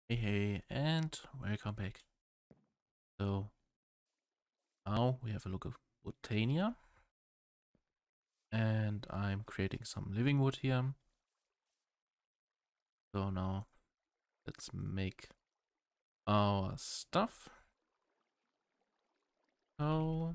Hey, and welcome back. So now we have a look at Botania, and I'm creating some living wood here. So now let's make our stuff. So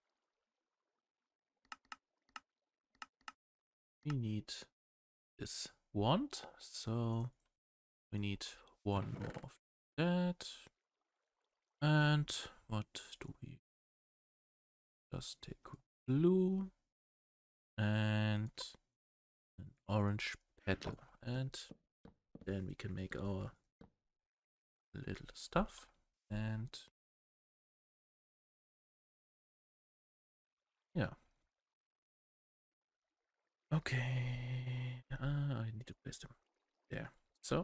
we need this wand, so we need one more of that. And what do we just take blue and an orange petal, and then we can make our little stuff. And yeah. Okay. I need to place them there. So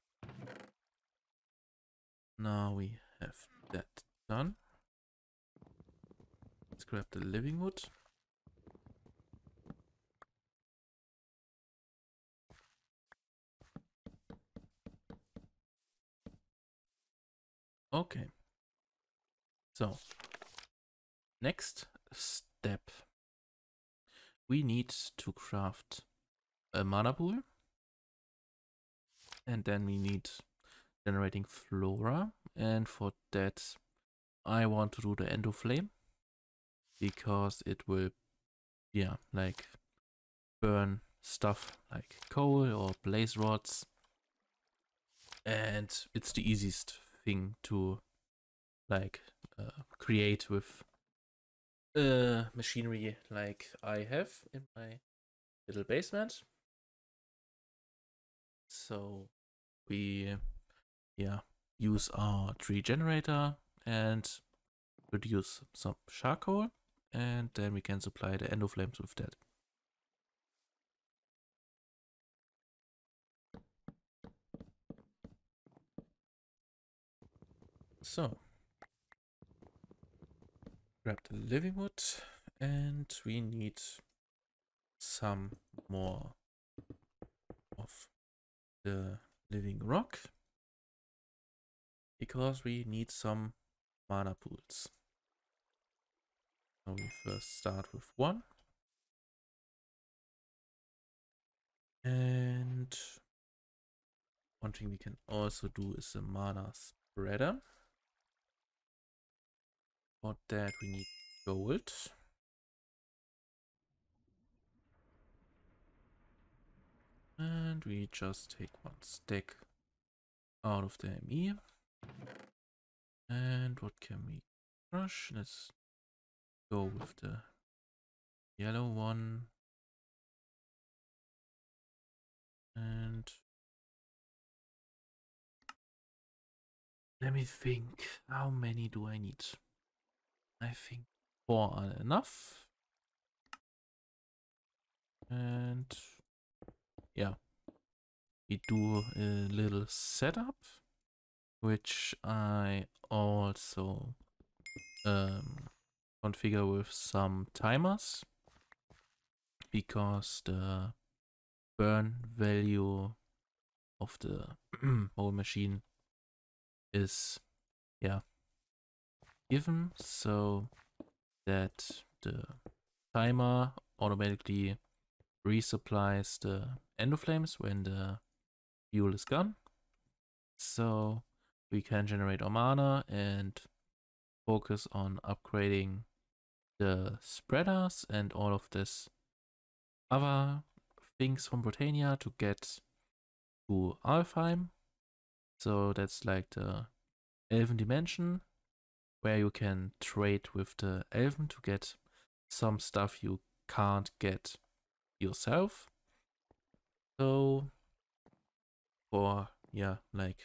now we have that done. Let's grab the living wood. Okay. So next step, we need to craft a mana pool, and then we need generating flora, and for that I want to do the endoflame because it will, yeah, like burn stuff like coal or blaze rods, and it's the easiest thing to like create with machinery like I have in my little basement. So we, yeah, use our tree generator and produce some charcoal, and then we can supply the endoflames with that. So grab the living wood, and we need some more of the living rock because we need some mana pools. So we first start with one. And one thing we can also do is a mana spreader. For that we need gold. And we just take one stack out of the ME. And what can we crush? Let's go with the yellow one. And let me think, how many do I need? I think 4 are enough. And yeah, we do a little setup, which I also configure with some timers, because the burn value of the whole machine is, yeah, given, so that the timer automatically resupplies the endoflames when the fuel is gone, so we can generate our mana and focus on upgrading the spreaders and all of this other things from Botania to get to Alfheim. So that's like the Elven dimension, where you can trade with the Elven to get some stuff you can't get yourself. So for, yeah, like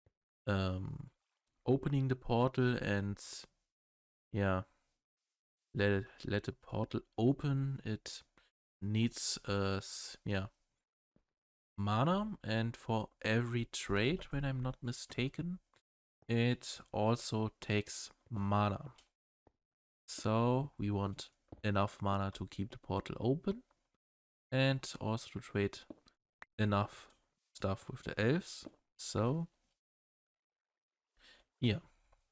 opening the portal and, yeah, let the portal open, it needs yeah, mana, and for every trade, when I'm not mistaken, it also takes mana. So we want enough mana to keep the portal open and also to trade enough stuff with the elves. So here.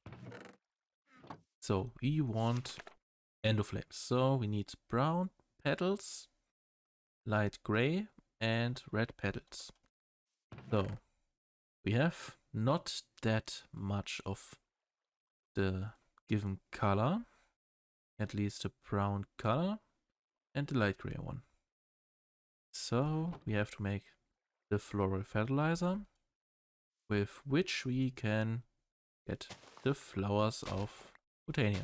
So we want endoflames. So we need brown petals, light gray, and red petals. So we have not that much of the given color, at least the brown color and the light gray one. So we have to make the floral fertilizer with which we can get the flowers of Botania.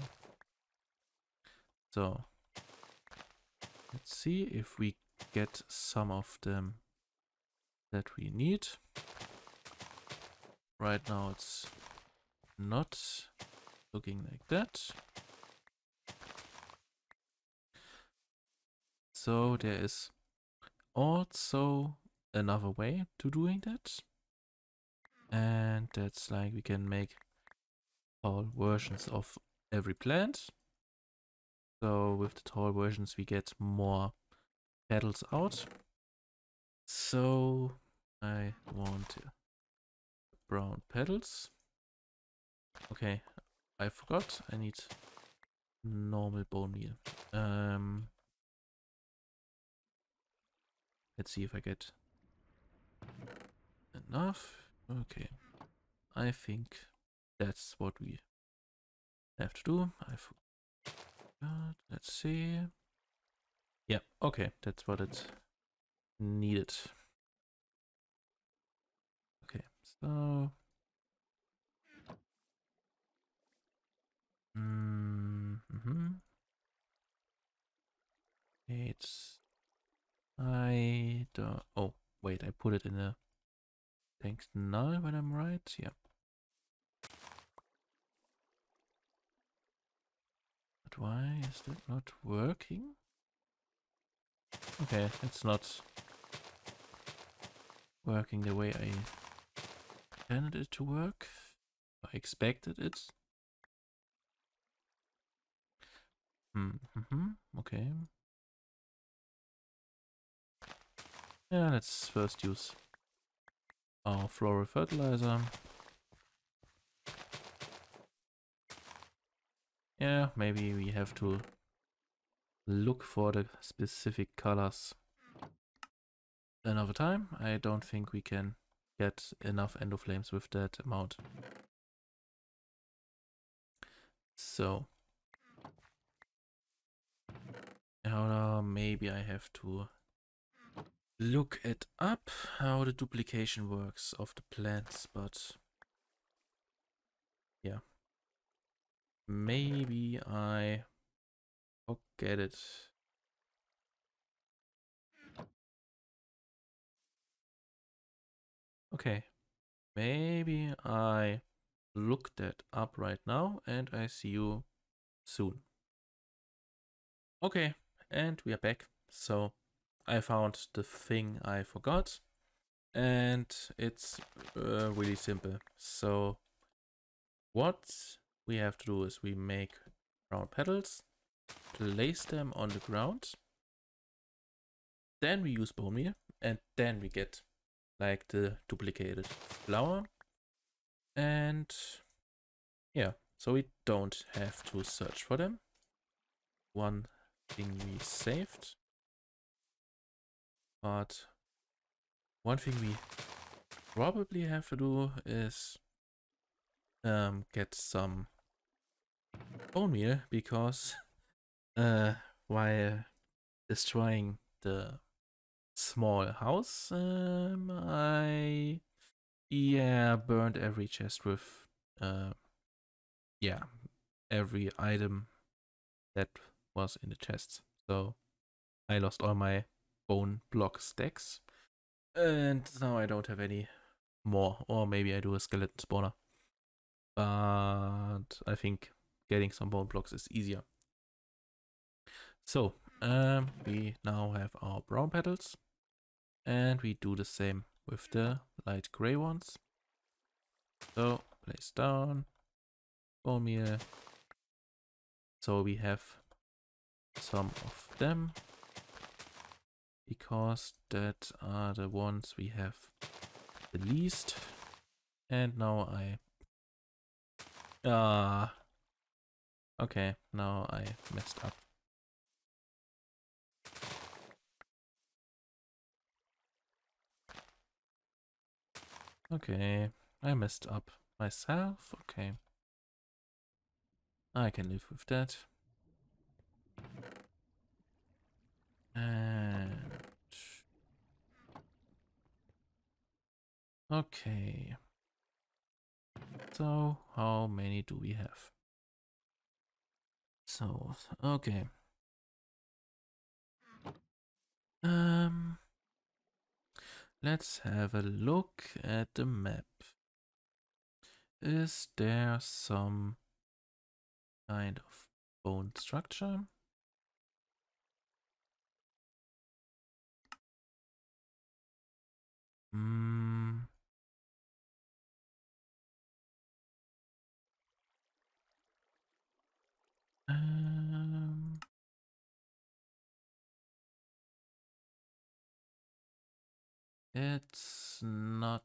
So let's see if we get some of them that we need. Right now it's not looking like that. So there is also another way to doing that. And that's like we can make tall versions of every plant. So with the tall versions we get more petals out. So I want brown petals. Okay, I forgot. I need normal bone meal. Let's see if I get enough. Okay, I think that's what we have to do. I forgot. Let's see. Yeah, okay, that's what it needed. Okay, so it's I don't. Oh wait, I put it in a tank null when I'm right. Yeah. But why is that not working? Okay, it's not working the way I intended it to work. I expected it. Okay. Yeah, let's first use our floral fertilizer. Yeah, maybe we have to look for the specific colors another time. I don't think we can get enough endoflames with that amount. So now maybe I have to look it up how the duplication works of the plants, but yeah, maybe I forget it. Okay, maybe I look that up right now and I see you soon. Okay, and we are back. So I found the thing I forgot and it's really simple. So what we have to do is we make brown petals, place them on the ground, then we use bone meal, and then we get like the duplicated flower. And yeah, so we don't have to search for them. One thing we saved, but one thing we probably have to do is get some bone meal, because while destroying the small house, I burned every chest with every item that was in the chest. So I lost all my bone block stacks, and now I don't have any more. Or maybe I do a skeleton spawner, but I think getting some bone blocks is easier. So we now have our brown petals, and we do the same with the light gray ones. So place down, bone meal. So we have some of them, because that are the ones we have the least. And now I Ah, okay, now I messed up. Okay, I messed up myself. Okay, I can live with that. And okay, so how many do we have? So, okay. Um, let's have a look at the map. Is there some kind of bone structure? Hmm. Um, it's not.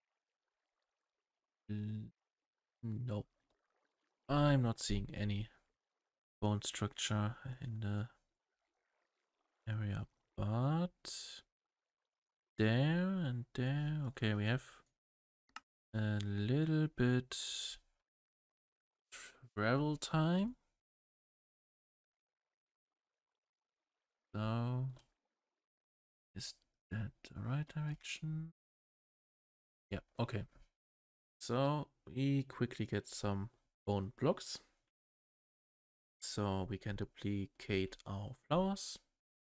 No, I'm not seeing any bone structure in the area, but there and there. Okay, we have a little bit travel time. So, is that the right direction? Yeah, okay. So, we quickly get some bone blocks. So, we can duplicate our flowers.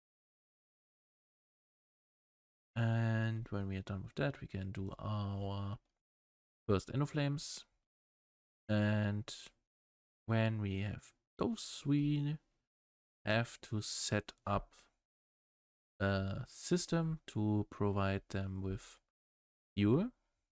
And when we are done with that, we can do our first endoflames. And when we have those, we have to set up a system to provide them with fuel.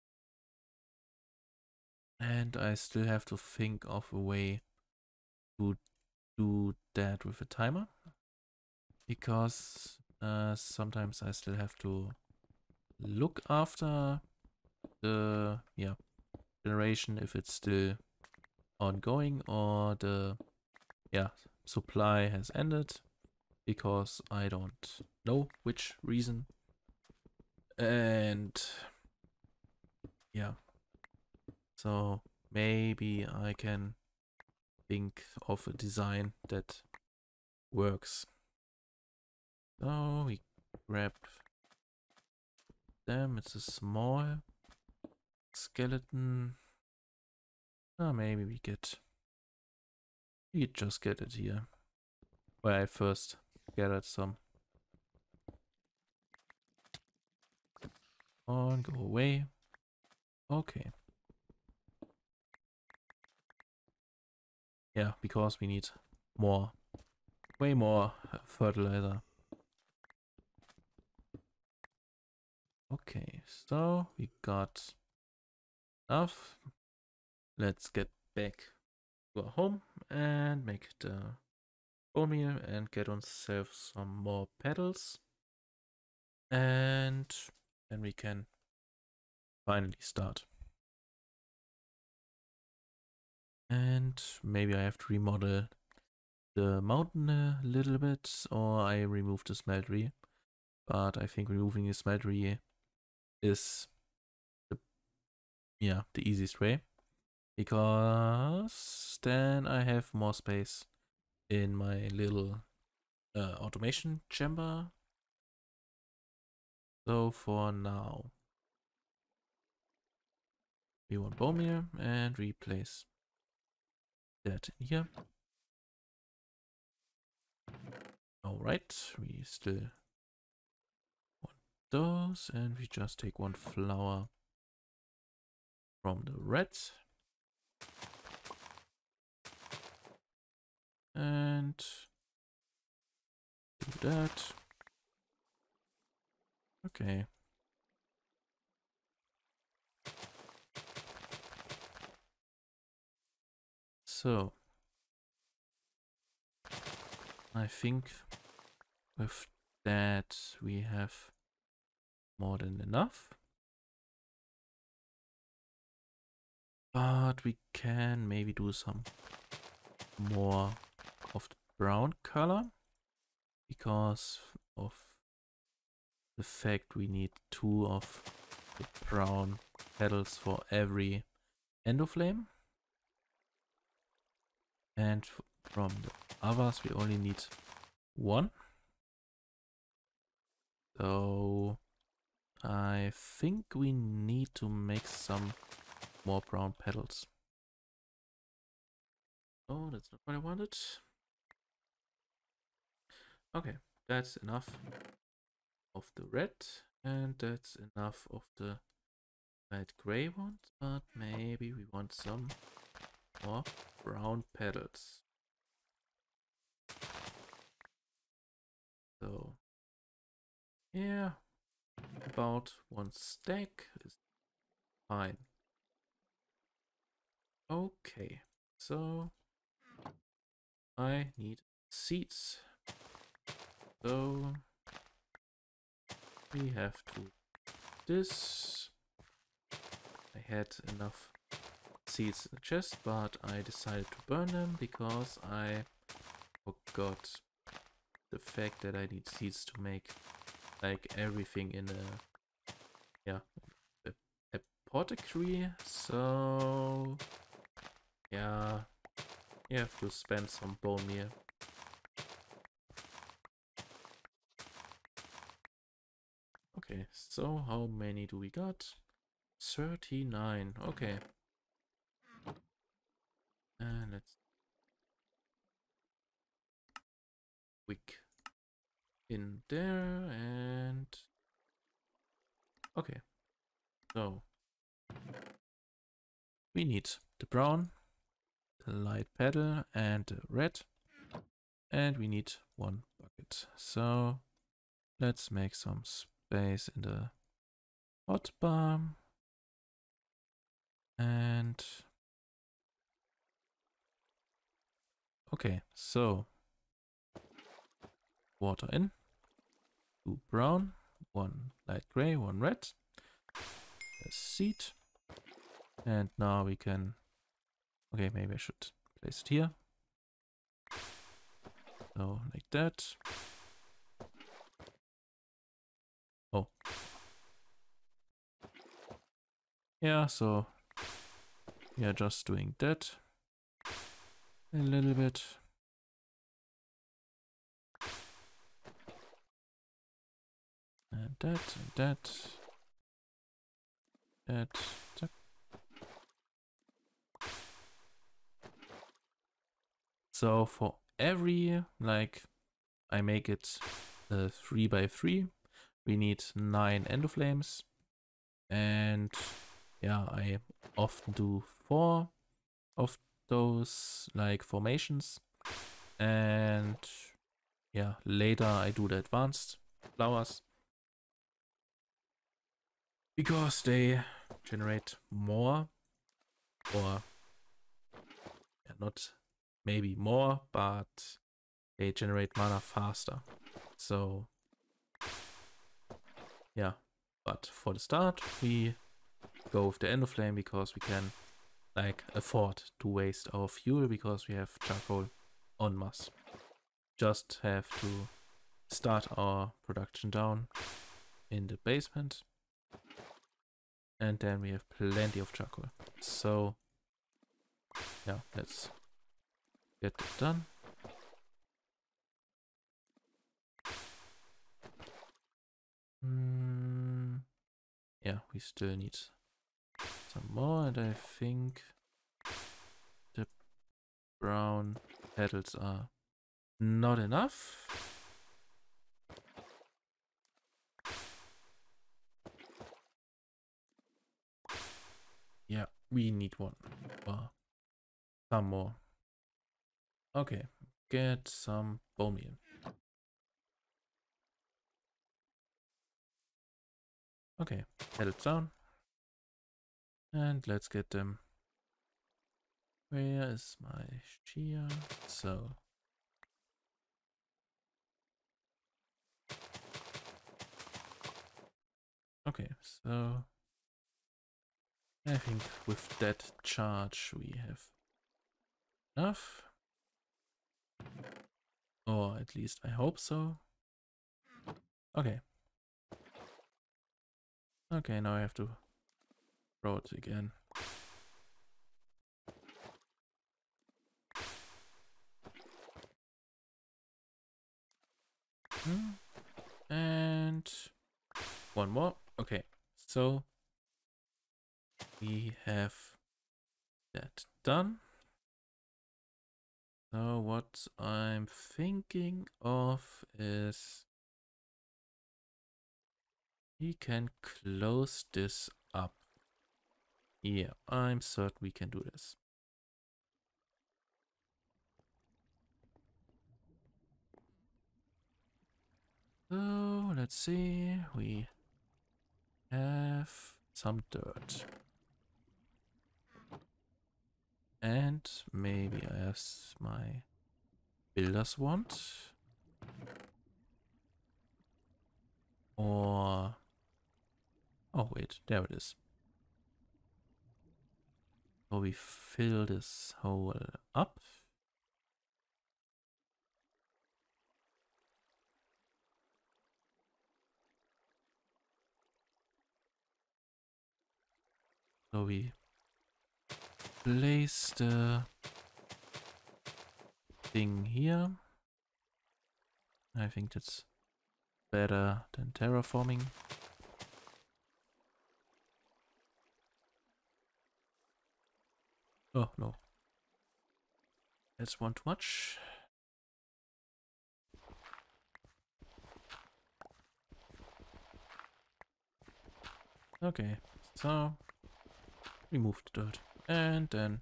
And I still have to think of a way to do that with a timer, because sometimes I still have to look after the generation if it's still ongoing or the supply has ended, because I don't know which reason. And yeah, so maybe I can think of a design that works. So we grab them. It's a small skeleton. Maybe we just get it here where I first gathered some. On, go away. Okay. Yeah, because we need more, way more fertilizer. Okay, so we got enough. Let's get back to our home and make the bone meal and get ourselves some more petals. And then we can finally start. And maybe I have to remodel the mountain a little bit, or I remove the smeltery. But I think removing the smeltery is the easiest way, because then I have more space in my little automation chamber. So for now, we want bone meal and replace that in here. Alright, we still want those, and we just take one flower from the red and do that. Okay. So I think with that we have more than enough. But we can maybe do some more of the brown color because of the fact we need 2 of the brown petals for every endoflame. And from the others we only need 1. So I think we need to make some more brown petals. Oh, that's not what I wanted. Okay, that's enough of the red, and that's enough of the light gray ones, but maybe we want some more brown petals. So, yeah, about 1 stack is fine. Okay, so I need seeds. So we have to this. I had enough seeds in the chest, but I decided to burn them because I forgot the fact that I need seeds to make like everything in a apothecary. So yeah, you have to spend some bone meal. Okay, so how many do we got? 39. Okay. And let's quick in there and okay. So we need the brown, the light petal, and the red, and we need 1 bucket. So let's make some space in the hotbar and okay, so water in, 2 brown, 1 light gray, 1 red, a seed, and now we can, okay, maybe I should place it here. So like that. Oh. Yeah, so we are just doing that a little bit. And that, and that. That. So for every, like, I make it 3 by 3, we need 9 endoflames. And yeah, I often do 4 of those like formations. And yeah, later I do the advanced flowers because they generate more, or yeah, not maybe more, but they generate mana faster. So yeah, but for the start we go with the endoflame because we can like afford to waste our fuel because we have charcoal en masse. Just have to start our production down in the basement and then we have plenty of charcoal. So yeah, let's get that done. Yeah, we still need some more, and I think the brown petals are not enough. Yeah, we need 1 or some more. Okay, get some bone meal. Okay, petals down. And let's get them. Where is my shear? So. Okay, so I think with that charge we have enough. Or at least I hope so. Okay. Okay, now I have to throw it again. And one more. Okay, so we have that done. So what I'm thinking of is we can close this up. Yeah, I'm certain we can do this. So let's see, we have some dirt. And maybe I have my builder's wand. Or... oh wait, there it is. So we fill this hole up. So we place the thing here. I think that's better than terraforming. Oh no. That's one too much. Okay, so remove the dirt. And then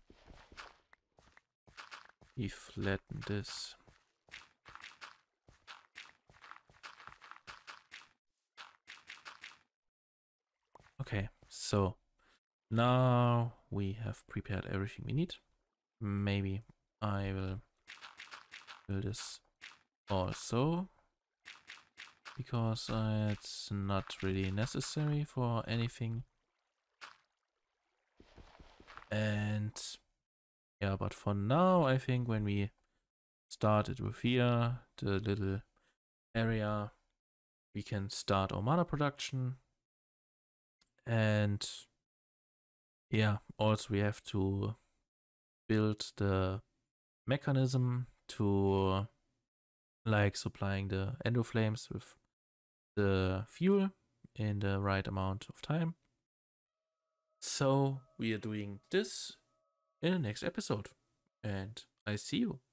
we flatten this. Okay, so now we have prepared everything we need. Maybe I will build this also, because it's not really necessary for anything. And yeah, but for now, I think when we started with here, the little area, we can start our mana production. And yeah, also we have to build the mechanism to like supplying the endo flames with the fuel in the right amount of time. So we are doing this in the next episode, and I see you.